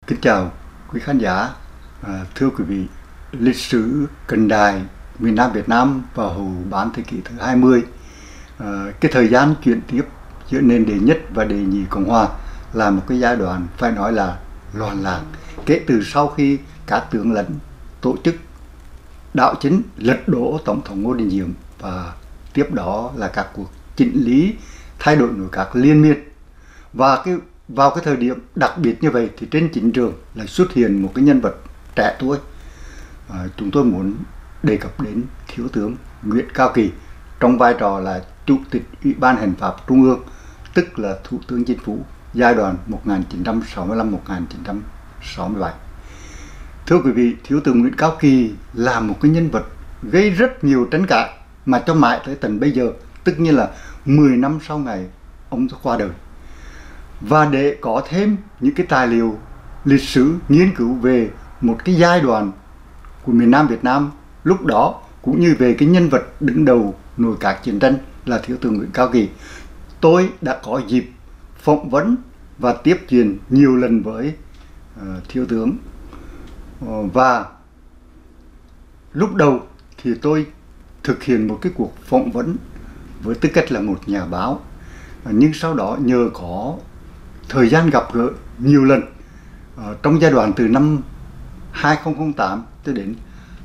Kính chào quý khán giả. Thưa quý vị, lịch sử cận đại miền Nam Việt Nam vào hậu bán thế kỷ thứ 20, cái thời gian chuyển tiếp giữa nền đệ nhất và đệ nhị Cộng hòa là một cái giai đoạn phải nói là loạn lạc. Kể từ sau khi các tướng lãnh tổ chức đảo chính lật đổ tổng thống Ngô Đình Diệm, và tiếp đó là các cuộc chỉnh lý thay đổi nội các liên miên. Và vào cái thời điểm đặc biệt như vậy thì trên chính trường lại xuất hiện một cái nhân vật trẻ tuổi. Chúng tôi muốn đề cập đến thiếu tướng Nguyễn Cao Kỳ trong vai trò là Chủ tịch Ủy ban Hành pháp Trung ương, tức là Thủ tướng Chính phủ giai đoạn 1965-1967. Thưa quý vị, thiếu tướng Nguyễn Cao Kỳ là một cái nhân vật gây rất nhiều tranh cãi mà cho mãi tới tận bây giờ, tức như là 10 năm sau ngày ông qua đời. Và để có thêm những cái tài liệu lịch sử nghiên cứu về một cái giai đoạn của miền Nam Việt Nam lúc đó, cũng như về cái nhân vật đứng đầu nội các chiến tranh là thiếu tướng Nguyễn Cao Kỳ, tôi đã có dịp phỏng vấn và tiếp chuyện nhiều lần với thiếu tướng. Và lúc đầu thì tôi thực hiện một cái cuộc phỏng vấn với tư cách là một nhà báo, nhưng sau đó nhờ có thời gian gặp gỡ nhiều lần trong giai đoạn từ năm 2008 cho đến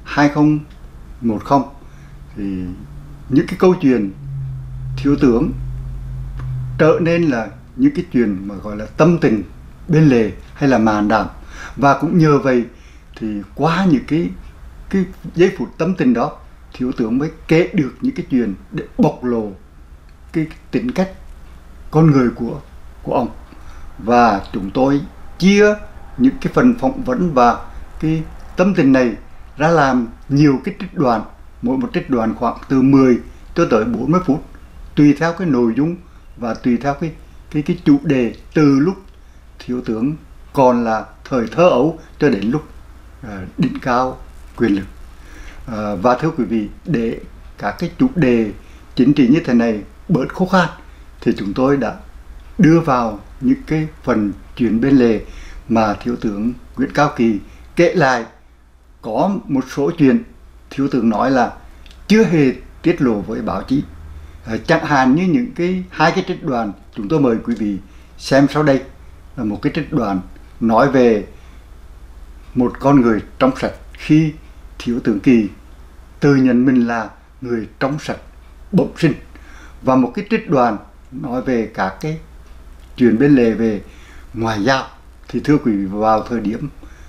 2010, thì những cái câu chuyện thiếu tướng trở nên là những cái chuyện mà gọi là tâm tình bên lề hay là màn đàm. Và cũng nhờ vậy thì qua những cái giây phút tâm tình đó, thiếu tướng mới kể được những cái chuyện để bộc lộ cái tính cách con người của ông. Và chúng tôi chia những cái phần phỏng vấn và cái tâm tình này ra làm nhiều cái trích đoạn, mỗi một trích đoạn khoảng từ 10 cho tới 40 phút, tùy theo cái nội dung và tùy theo cái chủ đề, từ lúc thiếu tướng còn là thời thơ ấu cho đến lúc đỉnh cao quyền lực. Và thưa quý vị, để các cái chủ đề chính trị như thế này bớt khó khăn thì chúng tôi đã đưa vào những cái phần chuyện bên lề mà thiếu tướng Nguyễn Cao Kỳ kể lại. Có một số chuyện thiếu tướng nói là chưa hề tiết lộ với báo chí, chẳng hạn như những hai cái trích đoạn chúng tôi mời quý vị xem sau đây. Là một cái trích đoạn nói về một con người trong sạch khi thiếu tướng Kỳ tự nhận mình là người trong sạch bẩm sinh, và một cái trích đoạn nói về các cái chuyện bên lề về ngoại giao. Thì thưa quý vị, vào thời điểm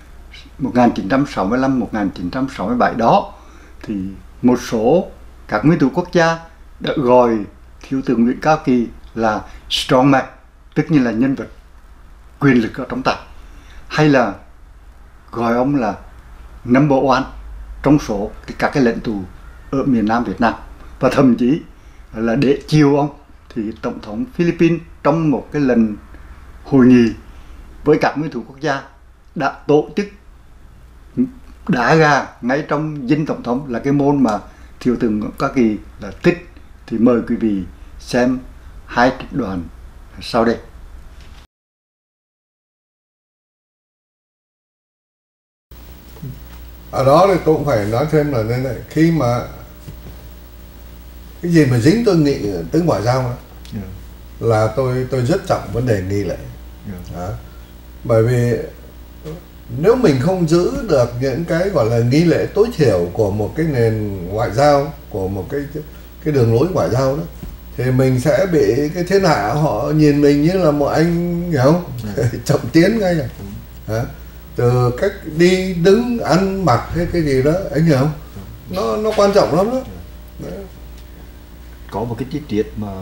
1965-1967 đó thì một số các nguyên thủ quốc gia đã gọi thiếu tướng Nguyễn Cao Kỳ là strongman, tức như là nhân vật quyền lực ở trong tay, hay là gọi ông là number one trong số các cái lãnh tụ ở miền Nam Việt Nam. Và thậm chí là để chiều ông thì Tổng thống Philippines trong một cái lần hội nghị với các nguyên thủ quốc gia đã tổ chức đá gà ngay trong dinh tổng thống, là cái môn mà thiếu tướng Nguyễn Cao Kỳ là thích. Thì mời quý vị xem hai trích đoạn sau đây. Ở đó thì tôi cũng phải nói thêm là nên này, khi mà cái gì mà dính tôi nghĩ tới ngoại giao đó, là tôi rất trọng vấn đề nghi lễ. Bởi vì nếu mình không giữ được những cái gọi là nghi lễ tối thiểu của một cái nền ngoại giao, của một cái đường lối ngoại giao đó, thì mình sẽ bị cái thiên hạ họ nhìn mình như là một anh, hiểu không? Chậm tiến ngay rồi. Từ cách đi đứng ăn mặc hay cái gì đó, anh hiểu không? Nó quan trọng lắm đó. Có một cái chi tiết mà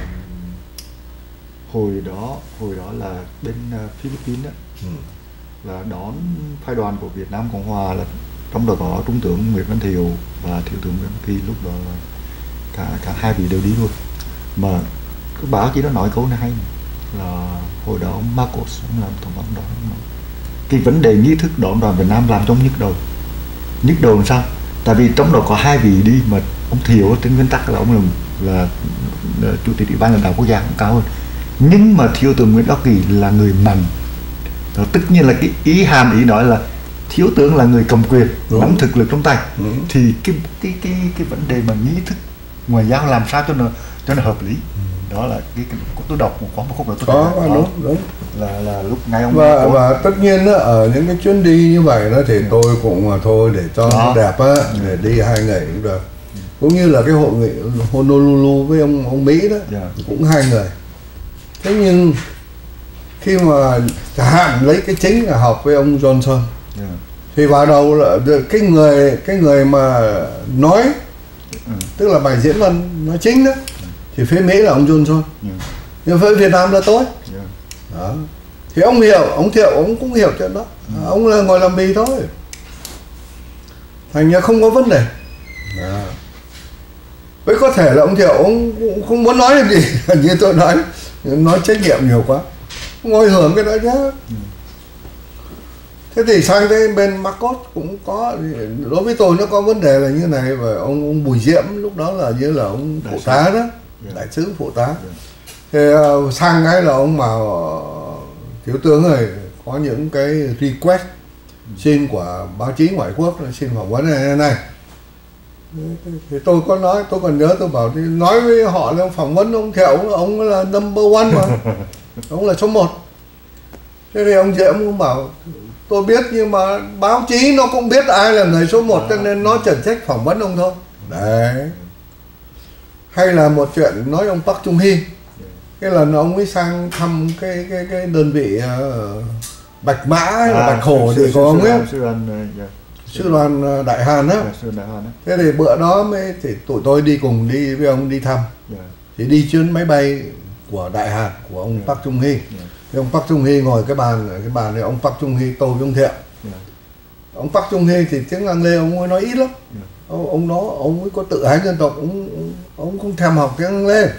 hồi đó là bên Philippines đó, là đón phái đoàn của Việt Nam Cộng Hòa, là trong đó có Trung tướng Nguyễn Văn Thiệu và thiếu tướng Nguyễn Văn Kỳ. Lúc đó là cả hai vị đều đi luôn. Mà cái báo chí đó nói câu này hay, là hồi đó ông Marcos ông làm tổng thống đó, cái vấn đề nghi thức đón đoàn Việt Nam làm trong nhức đầu làm sao? Tại vì trong đó có hai vị đi, mà ông Thiệu trên nguyên tắc là ông là chủ tịch Ủy ban lãnh đạo quốc gia cũng cao hơn, nhưng mà thiếu tướng Nguyễn Cao Kỳ là người mạnh Rồi, tất nhiên là cái hàm ý nói là thiếu tướng là người cầm quyền, nắm thực lực trong tay. Thì cái vấn đề mà nghi thức ngoại giao làm sao cho nó hợp lý, đó là tôi đọc có một khúc là tôi có đúng là lúc ngay ông và tất nhiên đó, ở những cái chuyến đi như vậy đó thì tôi cũng mà thôi để cho nó đẹp á, để đi 2 ngày cũng được. Cũng như là cái hội nghị Honolulu với ông Mỹ đó, cũng 2 người. Thế nhưng khi mà chẳng hạn lấy cái chính là họp với ông Johnson, thì vào đầu là cái người mà nói, tức là bài diễn văn nói chính đó, thì phía Mỹ là ông Johnson, nhưng phía Việt Nam là tôi. Đó. Thì ông hiểu, ông Thiệu ông cũng hiểu chuyện đó, ông là ngồi làm bì thôi, thành ra không có vấn đề. Đó. Với có thể là ông Thiệu ông cũng không muốn nói gì, như tôi nói trách nhiệm nhiều quá, ngồi hưởng cái đó chứ. Thế thì sang cái bên Marcos cũng có, đối với tôi nó có vấn đề là như này. Và ông Bùi Diễm lúc đó là như là ông phụ tá đó, đại sứ phụ tá. Thì sang cái là ông bảo thiếu tướng ơi, có những cái request xin của báo chí ngoại quốc, xin phỏng vấn này. Thì tôi có nói, tôi còn nhớ tôi bảo thì nói với họ là phỏng vấn ông Thiệu, ông là number one mà, ông là số 1. Thế thì ông Diễm cũng bảo tôi biết, nhưng mà báo chí nó cũng biết ai là người số 1, cho nên nó chẳng trách phỏng vấn ông thôi. Đấy. Hay là một chuyện nói ông Park Chung Hee, cái lần ông ấy sang thăm cái đơn vị Bạch Mã hay là Bạch Hổ thì có ông ấy, sư đoàn Đại Hàn á. Thế thì bữa đó thì tụi tôi đi cùng đi với ông đi thăm, thì đi chuyến máy bay của Đại Hàn của ông Park Chung Hee. Thì ông Park Chung Hee ngồi cái bàn này, ông Park Chung Hee tôi với ông Thiệu. Ông Park Chung Hee thì tiếng Anh lê ông ấy nói ít lắm. Ông đó ông ấy có tự ái dân tộc, ông không thèm học tiếng Anh lê.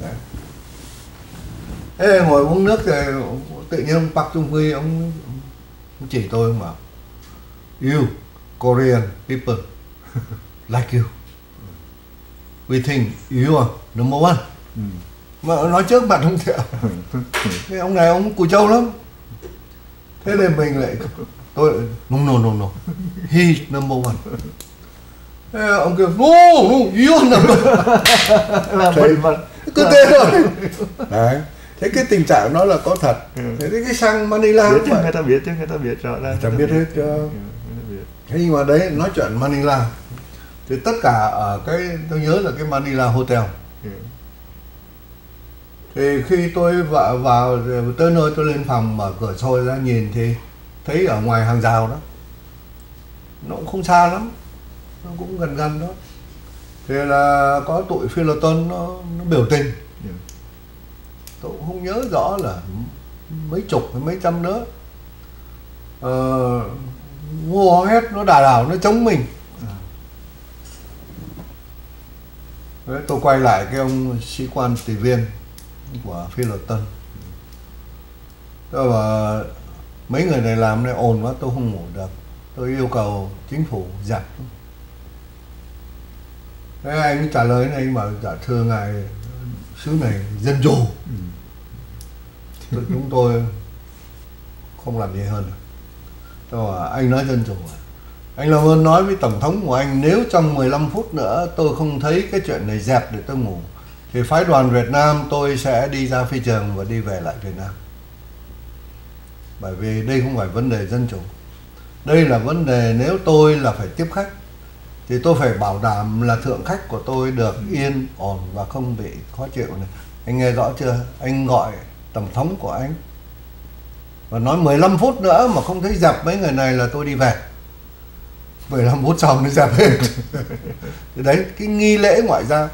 Thế ngồi uống nước thì tự nhiên ông Park Chung Hee ông chỉ tôi, ông bảo you Korean people like you, we think you are number one. Mà nói trước mặt ông Thiệu. Cái ông này ông Cù Châu lắm. Thế nên mình lại tôi no he number one. Thế ông kêu no you are number one. Cứ thế thôi. Đấy. Thế cái tình trạng đó là có thật. Thế cái sang Manila biết chứ, người ta biết rõ ràng. Ta biết hết chứ. Thế nhưng mà đấy, nói chuyện Manila thì tất cả ở cái, tôi nhớ là cái Manila Hotel. Thì khi tôi vào tới nơi, tôi lên phòng mở cửa sổ ra nhìn thì thấy ở ngoài hàng rào đó, nó cũng không xa lắm, nó cũng gần đó, thì là có tụi Philoton nó biểu tình. Tôi cũng không nhớ rõ là mấy chục hay mấy trăm nữa, hô hét, nó đà đảo, nó chống mình. Đấy, tôi quay lại cái ông sĩ quan tùy viên của Philoton, tôi bảo mấy người này làm này ồn quá, tôi không ngủ được, tôi yêu cầu chính phủ dẹp. Thế anh ấy trả lời này, anh bảo dạ thưa ngài, xứ này dân chủ, chúng tôi không làm gì hơn. Tôi bảo anh nói dân chủ à? Anh làm ơn nói với tổng thống của anh, nếu trong 15 phút nữa tôi không thấy cái chuyện này dẹp để tôi ngủ, thì phái đoàn Việt Nam tôi sẽ đi ra phi trường và đi về lại Việt Nam. Bởi vì đây không phải vấn đề dân chủ, đây là vấn đề nếu tôi là phải tiếp khách thì tôi phải bảo đảm là thượng khách của tôi được yên ổn và không bị khó chịu này. Anh nghe rõ chưa? Anh gọi tổng thống của anh và nói 15 phút nữa mà không thấy dẹp mấy người này là tôi đi về. 15 phút sau nó dẹp hết. Thì đấy, cái nghi lễ ngoại giao.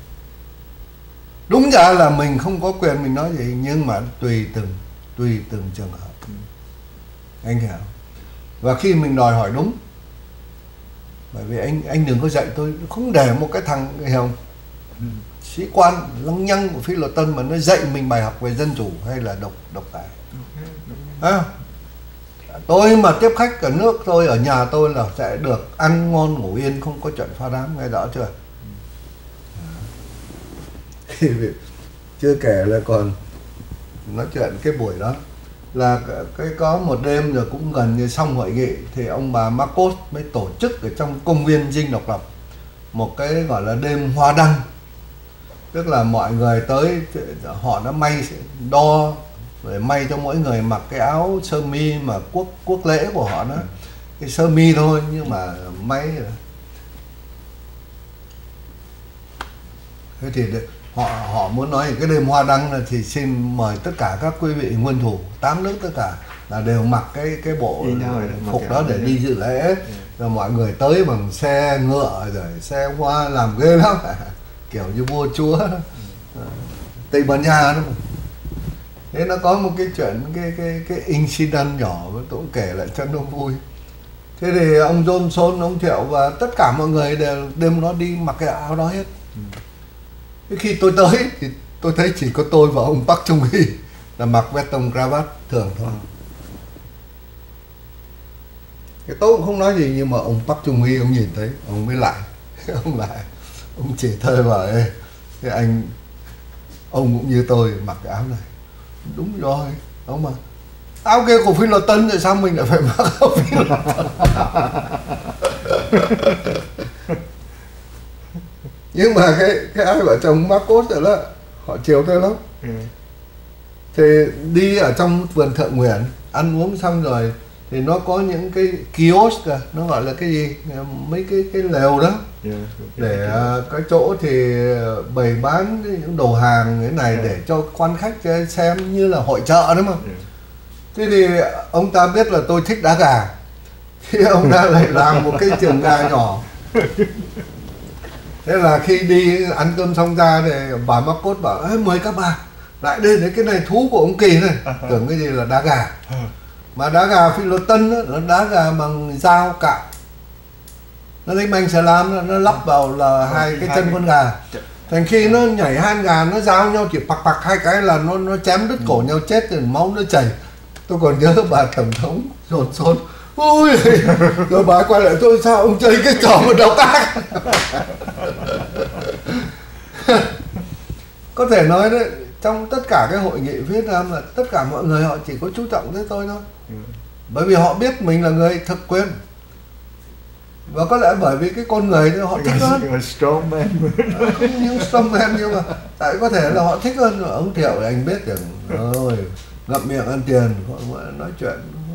Đúng ra là mình không có quyền mình nói gì, nhưng mà tùy từng trường hợp. Anh hiểu. Và khi mình đòi hỏi đúng, bởi vì anh đừng có dạy tôi, không để một cái thằng hiểu không? Sĩ quan lăng nhăng của Philoton mà nó dạy mình bài học về dân chủ hay là độc tài. Tôi mà tiếp khách ở nước tôi, ở nhà tôi là sẽ được ăn ngon ngủ yên, không có chuyện pha đám, nghe rõ chưa? Chưa kể là còn nói chuyện cái buổi đó là cái có một đêm rồi cũng gần như xong hội nghị thì ông bà Marcos mới tổ chức ở trong công viên Dinh Độc Lập một cái gọi là đêm hoa đăng, tức là mọi người tới, họ đã may đo để may cho mỗi người mặc cái áo sơ mi mà quốc lễ của họ đó, cái sơ mi thôi nhưng mà may. Thế thì họ muốn nói cái đêm hoa đăng là thì xin mời tất cả các quý vị nguyên thủ 8 nước tất cả là đều mặc cái bộ phục đó để đi dự lễ. Rồi mọi người tới bằng xe ngựa rồi xe hoa làm ghê lắm kiểu như vua chúa Tây Ban Nha đó. Thế nó có một cái chuyện cái incident nhỏ tôi cũng kể lại cho nó vui. Thế thì ông Johnson, ông Thiệu và tất cả mọi người đều đêm đó đi mặc cái áo đó hết. Thế khi tôi tới thì tôi thấy chỉ có tôi và ông Park Chung Hee là mặc vest tông cravat thường thôi. Cái tôi cũng không nói gì nhưng mà ông Park Chung Hee ông nhìn thấy ông mới lại ông chỉ thơi vào ê cái anh ông cũng như tôi mặc cái áo này. Đúng rồi ông mà áo kia của Phi Lô Tân rồi sao mình lại phải mặc áo Phi Lô Tân. Nhưng mà cái ai vợ chồng Marcos rồi đó họ chiều tôi lắm. Thì đi ở trong vườn Thượng Nguyễn ăn uống xong rồi thì nó có những cái kiosk, nó gọi là cái gì, mấy cái lều đó để cái chỗ thì bày bán những đồ hàng cái này để cho quan khách xem như là hội chợ đó mà. Thế thì ông ta biết là tôi thích đá gà thì ông ta lại làm một cái trường gà nhỏ. Thế là khi đi ăn cơm xong ra thì bà Marcos bảo mời các bà lại đây đấy, cái này thú của ông Kỳ này. Tưởng cái gì là đá gà. Mà đá gà Phi Lô Tân đó, nó đá gà bằng dao cạo, nó lấy manh xà lam nó lắp vào là hai cái chân con gà. Thành khi nó nhảy hai gà nó giao nhau chỉ pặc hai cái là nó chém đứt cổ nhau chết rồi máu nó chảy. Tôi còn nhớ bà tổng thống Johnson ui rồi bà quay lại tôi sao ông chơi cái trò một độc ác. Có thể nói đấy, trong tất cả cái hội nghị Việt Nam là tất cả mọi người họ chỉ có chú trọng tới tôi thôi. Bởi vì họ biết mình là người thực quyền. Và có lẽ bởi vì cái con người họ thích hơn. Không những strongman nhưng mà tại có thể là họ thích hơn. Ông Thiệu thì anh biết rồi ngậm miệng ăn tiền nói chuyện.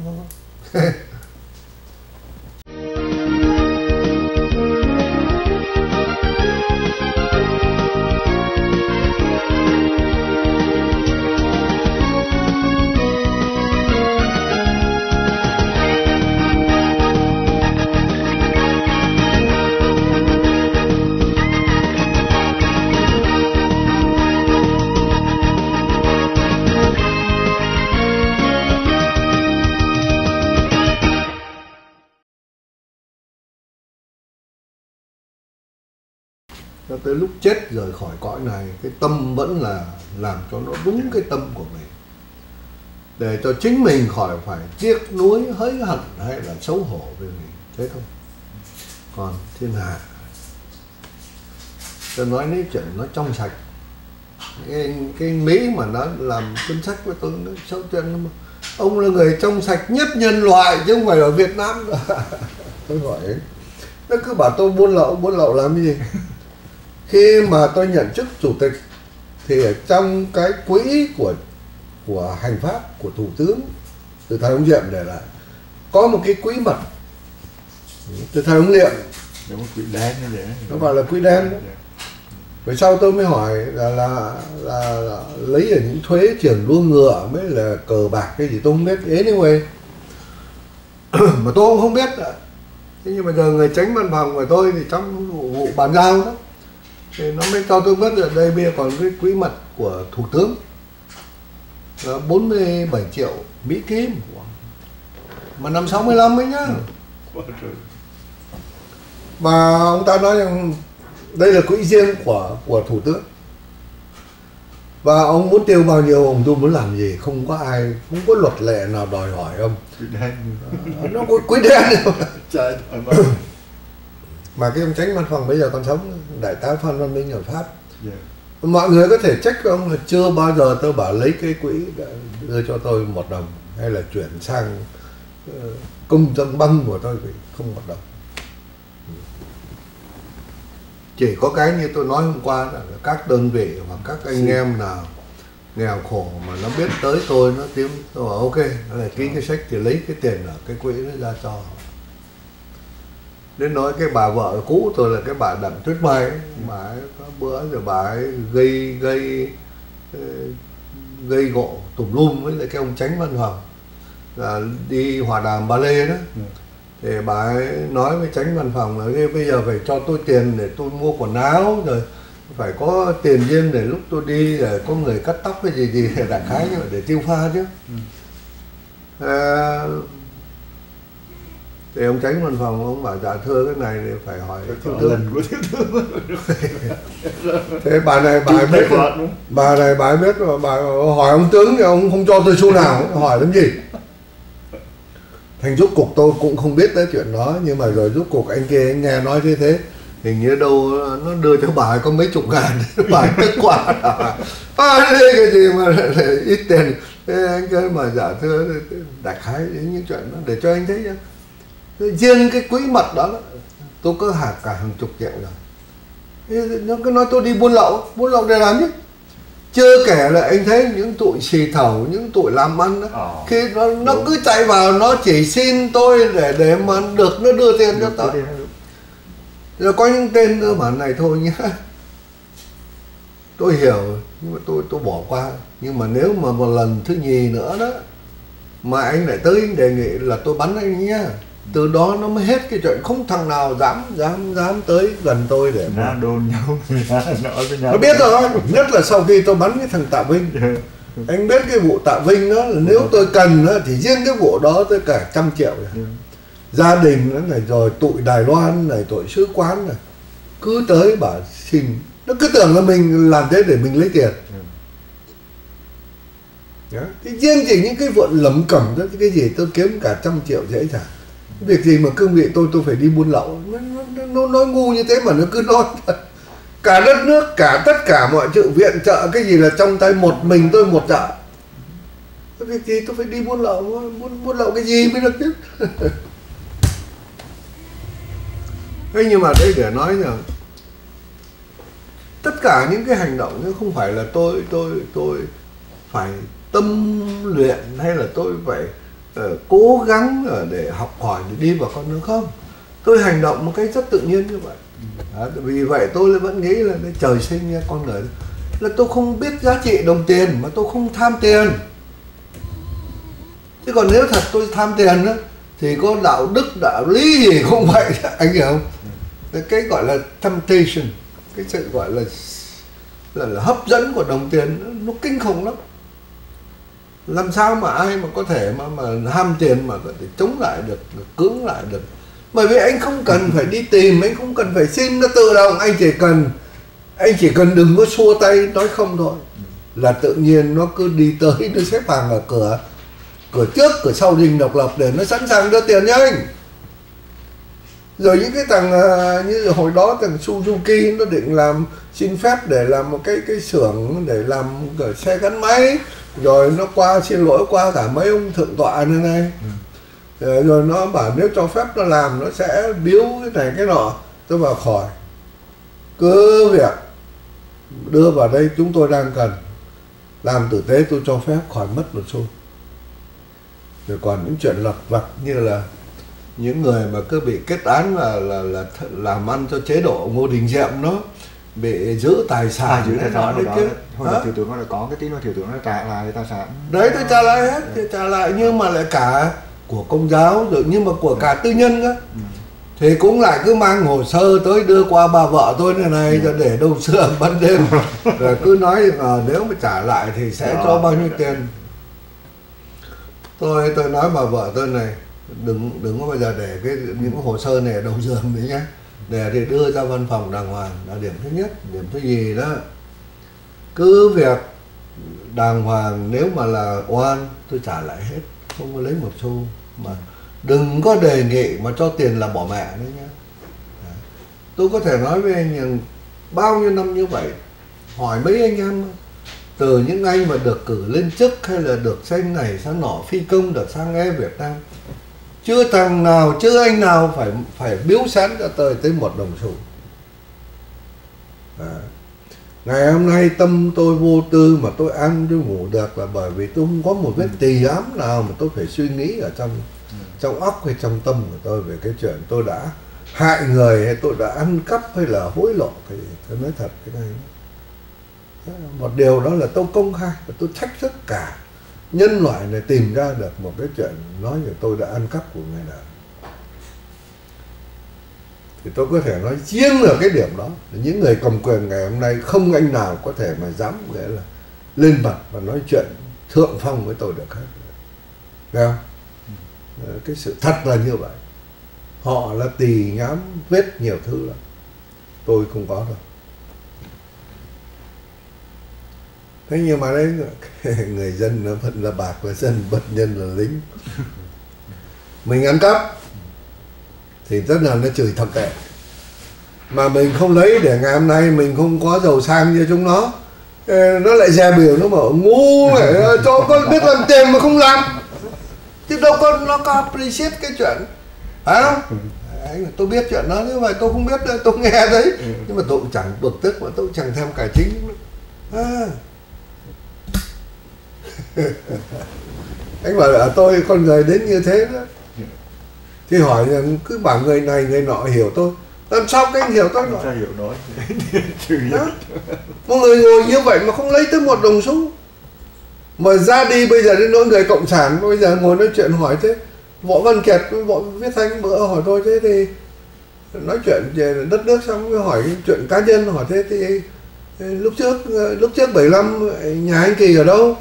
Cho tới lúc chết rời khỏi cõi này, cái tâm vẫn là làm cho nó đúng cái tâm của mình, để cho chính mình khỏi phải tiếc nuối hối hận hay là xấu hổ về mình, thế thôi. Còn thiên hạ, tôi nói đến chuyện nó trong sạch. Cái Mỹ mà nó làm cuốn sách với tôi nó xấu chuyện mà ông là người trong sạch nhất nhân loại chứ không phải ở Việt Nam. Tôi hỏi nó cứ bảo tôi buôn lậu làm gì. Khi mà tôi nhận chức chủ tịch thì ở trong cái quỹ của hành pháp của thủ tướng từ thời ông Diệm để lại có một cái quỹ mật từ thời ông Diệm, nó gọi là quỹ đen đó. Về sau tôi mới hỏi là lấy ở những thuế trường đua ngựa mới là cờ bạc cái gì tôi không biết. Anyway mà tôi cũng không biết. Thế nhưng mà giờ người tránh văn phòng của tôi thì trong vụ bàn giao đó thì nó mới cho tôi biết là đây bây giờ còn cái quỹ mật của thủ tướng là 47 triệu Mỹ Kim mà năm 65 ấy nhá. Mà ông ta nói rằng đây là quỹ riêng của thủ tướng và ông muốn tiêu bao nhiêu ông tôi muốn làm gì, không có ai, không có luật lệ nào đòi hỏi ông. Nó có quỹ đen. Trời. Mà cái ông tránh văn phòng bây giờ còn sống, đại tá Phan Văn Minh ở Pháp, Mọi người có thể trách ông là chưa bao giờ tôi bảo lấy cái quỹ đưa cho tôi 1 đồng, hay là chuyển sang công dân băng của tôi không 1 đồng. Chỉ có cái như tôi nói hôm qua là các đơn vị hoặc các anh em nào nghèo khổ mà nó biết tới tôi, nó tiếng tôi bảo ok, nó là ký cái sách thì lấy cái tiền ở cái quỹ nó ra cho. Đến nói cái bà vợ cũ tôi là cái bà Đặng Tuyết Mai ấy, bà ấy có bữa rồi bà ấy gây gỗ tùm lum với lại cái ông Chánh Văn Hoàng là đi hòa đàm ballet đó. Thì bà ấy nói với Chánh Văn Phòng là bây giờ phải cho tôi tiền để tôi mua quần áo, rồi phải có tiền riêng để lúc tôi đi để có người cắt tóc cái gì đại khái để tiêu pha chứ. Thì ông Chánh Văn Phòng ông bảo dạ thưa cái này thì phải hỏi thiếu tướng của thiếu tướng. Thế bà này bà ấy biết, mà bà hỏi ông tướng thì ông không cho tôi xu nào, hỏi làm gì. Thành rút cục tôi cũng không biết tới chuyện đó, nhưng mà rồi rút cục anh kia anh nghe nói thế hình như đâu nó đưa cho bà ấy có mấy chục ngàn, bà ấy tức quá đây cái gì mà ít tiền. Thế anh kia mà dạ thưa đại khái đến những chuyện đó để cho anh thấy nhá. Riêng cái quỹ mật đó tôi có cả hàng chục triệu rồi. Nó cứ nói tôi đi buôn lậu để làm chứ. Chưa kể là anh thấy những tụi xì thầu, những tụi làm ăn đó, khi nó cứ chạy vào nó chỉ xin tôi để mà được nó đưa tiền cho tôi. Rồi có những tên cơ bản này thôi nhá. Tôi hiểu nhưng mà tôi bỏ qua. Nhưng mà nếu mà một lần thứ nhì nữa đó mà anh lại tới anh đề nghị là tôi bắn anh nhá. Từ đó nó mới hết cái chuyện, không thằng nào dám tới gần tôi để mà đồn nhau nó biết rồi. Nhất là sau khi tôi bắn cái thằng Tạ Vinh. Anh biết cái vụ Tạ Vinh đó là nếu tôi cần đó, thì riêng cái vụ đó tới cả 100 triệu rồi. Gia đình nó này, rồi tụi Đài Loan này, tụi sứ quán này cứ tới bảo xin, nó cứ tưởng là mình làm thế để mình lấy tiền. Thì riêng chỉ những cái vụ lẩm cẩm đó, cái gì tôi kiếm cả 100 triệu dễ dàng. Việc gì mà cương vị tôi phải đi buôn lậu, nó nói ngu như thế mà nó cứ nói. Cả đất nước, cả tất cả mọi chuyện viện trợ cái gì là trong tay một mình tôi một chợ. Việc gì tôi phải đi buôn lậu, buôn lậu cái gì mới được chứ. Thế nhưng mà đây để nói rằng tất cả những cái hành động nó không phải là tôi phải tâm luyện hay là tôi phải cố gắng để học hỏi để đi vào con đường không. Tôi hành động một cách rất tự nhiên như vậy. Vì vậy tôi vẫn nghĩ là trời sinh ra con người là tôi không biết giá trị đồng tiền mà tôi không tham tiền. Chứ còn nếu thật tôi tham tiền đó, thì có đạo đức đạo lý gì không vậy, anh hiểu không? Cái gọi là temptation, cái sự gọi là hấp dẫn của đồng tiền nó kinh khủng lắm. Làm sao mà ai mà có thể mà ham tiền mà có thể chống lại được, cưỡng lại được. Bởi vì anh không cần phải đi tìm, anh không cần phải xin, nó tự động. Anh chỉ cần đừng có xua tay nói không thôi là tự nhiên nó cứ đi tới, nó xếp hàng ở cửa trước, cửa sau Dinh Độc Lập để nó sẵn sàng đưa tiền cho anh. Rồi những cái thằng như hồi đó thằng Suzuki nó định làm xin phép để làm một cái xưởng để làm xe gắn máy, rồi nó xin lỗi qua cả mấy ông thượng tọa này. Rồi nó bảo nếu cho phép nó làm nó sẽ biếu cái này cái nọ. Tôi bảo khỏi, cứ việc đưa vào đây chúng tôi đang cần làm tử tế, tôi cho phép, khỏi mất một xu. Rồi còn những chuyện lặt vặt như là những người mà cứ bị kết án là làm ăn cho chế độ Ngô Đình Diệm, nó bị giữ tài sản, giữ tài sản đấy kia. Hồi đó thiếu tướng nó có cái tí mà thiếu tướng nó trả lại tài sản. Đấy, tôi trả lại hết, trả lại, nhưng mà lại cả của Công giáo rồi, nhưng mà của cả tư nhân đó. Thì cũng lại cứ mang hồ sơ tới đưa qua bà vợ tôi này cho để đâu sữa ban đêm. Rồi cứ nói nếu mà trả lại thì sẽ cho bao nhiêu tiền. Tôi nói bà vợ tôi này, đừng có bao giờ để những hồ sơ này ở đầu giường đấy nhé, để thì đưa ra văn phòng đàng hoàng là điểm thứ nhất. Điểm thứ nhì đó, cứ việc đàng hoàng, nếu mà là oan tôi trả lại hết, không có lấy một xu. Mà đừng có đề nghị mà cho tiền là bỏ mẹ đấy nhé. Tôi có thể nói với anh rằng bao nhiêu năm như vậy, hỏi mấy anh em từ những anh mà được cử lên chức hay là được sang này sang nọ, phi công được sang Air Việt Nam, chưa thằng nào, chưa anh nào phải biếu sẵn cho tôi tới một đồng xu. Ngày hôm nay tâm tôi vô tư mà tôi ăn tôi ngủ được là bởi vì tôi không có một vết tì ám nào mà tôi phải suy nghĩ ở trong óc hay trong tâm của tôi về cái chuyện tôi đã hại người hay tôi đã ăn cắp hay là hối lộ. Thì tôi nói thật cái này, một điều đó là tôi công khai và tôi thách thức cả nhân loại này tìm ra được một cái chuyện nói là tôi đã ăn cắp của người nào. Thì tôi có thể nói riêng ở cái điểm đó, những người cầm quyền ngày hôm nay không anh nào có thể mà dám nghĩa là lên mặt và nói chuyện thượng phong với tôi được hết. Thấy không? Cái sự thật là như vậy. Họ là tỳ nhám vết nhiều thứ lắm, tôi không có đâu. Thế nhưng mà đấy, người dân nó vẫn là bạc và dân bất nhân là lính. Mình ăn cắp thì rất là nó chửi thậm tệ, mà mình không lấy để ngày hôm nay mình không có giàu sang như chúng nó lại dè biểu, nó bảo ngu này, cho con biết làm tiền mà không làm, chứ đâu có nó có appreciate cái chuyện, phải không? Tôi biết chuyện đó, như vậy tôi không biết đâu, tôi nghe đấy, nhưng mà tôi cũng chẳng bực tức, mà tôi cũng chẳng thèm cải chính. Anh bảo là tôi con người đến như thế đó, thì hỏi rằng cứ bảo người này người nọ hiểu tôi, làm sao cái anh hiểu tôi nọ? Hiểu nói. Một người ngồi như vậy mà không lấy tới một đồng xu, mà ra đi bây giờ đến nỗi người cộng sản bây giờ ngồi nói chuyện hỏi thế. Võ Văn Kiệt với Võ Viết Thanh bữa hỏi tôi thế thì nói chuyện về đất nước xong mới hỏi chuyện cá nhân, hỏi thế thì lúc trước 75 nhà anh Kỳ ở đâu?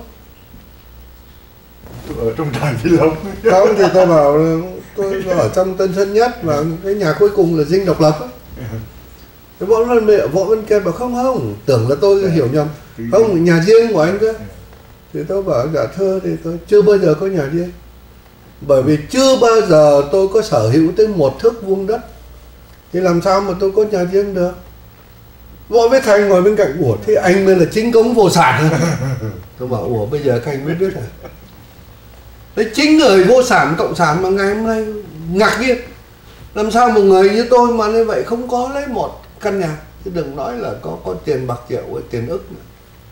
Ở trong Đài Phi Long. Không thì tôi bảo tôi ở trong Tân Sơn Nhất, và cái nhà cuối cùng là Dinh Độc Lập á. Võ Văn Kiệt bảo không, tưởng là tôi hiểu nhầm, không, nhà riêng của anh cơ. Thì tôi bảo dạ thưa, thì tôi chưa bao giờ có nhà riêng, bởi vì chưa bao giờ tôi có sở hữu tới một thước vuông đất, thì làm sao mà tôi có nhà riêng được? Võ Viết Thanh ngồi bên cạnh, ủa thế anh mới là chính cống vô sản. Tôi bảo ủa bây giờ các anh mới biết à? Đấy, chính người vô sản cộng sản mà ngày hôm nay ngạc nhiên, làm sao một người như tôi mà như vậy không có lấy một căn nhà, chứ đừng nói là có tiền bạc triệu hay tiền ức nữa.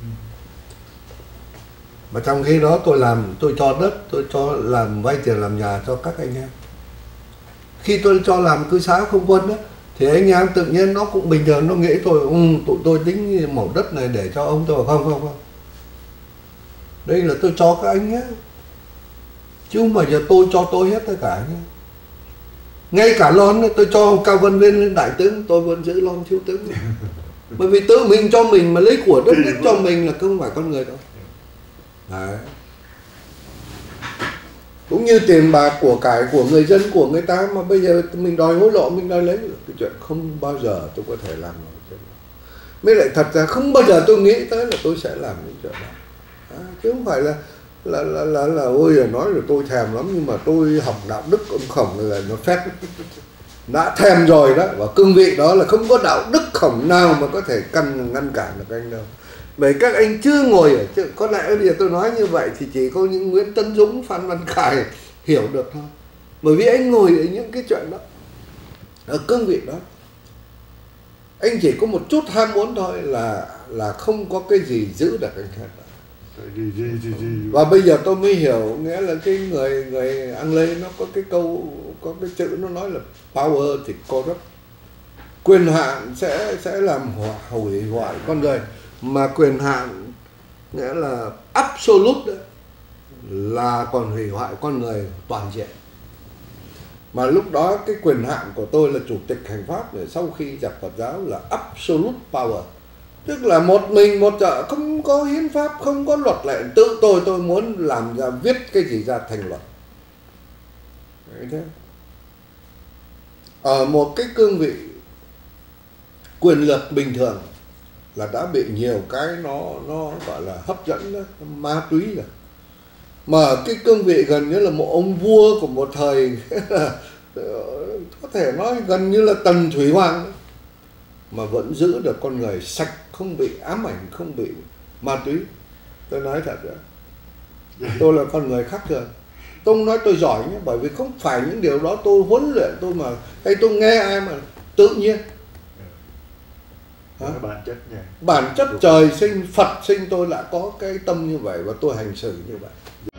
Mà trong khi đó tôi cho đất, tôi cho làm vay tiền làm nhà cho các anh em. Khi tôi cho làm cư xá không quân đó, thì anh em tự nhiên nó cũng bình thường, nó nghĩ tụi tôi tính mẩu đất này để cho ông. Tôi bảo không, đây là tôi cho các anh nhé, chứ không phải giờ tôi cho tôi hết tất cả nhé. Ngay cả lon tôi cho Cao Văn Viên lên đại tướng, tôi vẫn giữ lon thiếu tướng. Bởi vì tự mình cho mình mà lấy của đất nước cho mình là không phải con người đâu. Đấy. Cũng như tiền bạc của cải của người dân của người ta mà bây giờ mình đòi hối lộ, mình đòi lấy, cái chuyện không bao giờ tôi có thể làm được. Mới lại thật ra không bao giờ tôi nghĩ tới là tôi sẽ làm những chuyện đó. Chứ không phải là ôi là nói là tôi thèm lắm, nhưng mà tôi học đạo đức ông Khổng là nó phép đã thèm rồi đó, và cương vị đó là không có đạo đức Khổng nào mà có thể ngăn cản được anh đâu. Bởi các anh chưa ngồi ở, chứ có lẽ bây giờ tôi nói như vậy thì chỉ có những Nguyễn Tấn Dũng, Phan Văn Khải hiểu được thôi, bởi vì anh ngồi ở những cái chuyện đó, ở cương vị đó, anh chỉ có một chút ham muốn thôi, là không có cái gì giữ được anh hết. Và bây giờ tôi mới hiểu, nghĩa là cái người Anglais nó có cái câu, có cái chữ nó nói là power thì corrupt, quyền hạn sẽ làm hủy hoại con người, mà quyền hạn nghĩa là absolute là còn hủy hoại con người toàn diện. Mà lúc đó cái quyền hạn của tôi là chủ tịch hành pháp, để sau khi dẹp Phật giáo là absolute power, tức là một mình một chợ, không có hiến pháp, không có luật lệ, tự tôi muốn làm ra viết cái gì ra thành luật. Thế. Ở một cái cương vị quyền lực bình thường là đã bị nhiều cái nó gọi là hấp dẫn đó, ma túy rồi. Mà cái cương vị gần như là một ông vua của một thời có thể nói gần như là Tần Thủy Hoàng, mà vẫn giữ được con người sạch, không bị ám ảnh, không bị ma túy. Tôi nói thật rồi, tôi là con người khác thường. Tôi không nói tôi giỏi nhé, bởi vì không phải những điều đó tôi huấn luyện tôi mà hay tôi nghe ai mà tự nhiên. Bản chất trời sinh, Phật sinh tôi đã có cái tâm như vậy và tôi hành xử như vậy.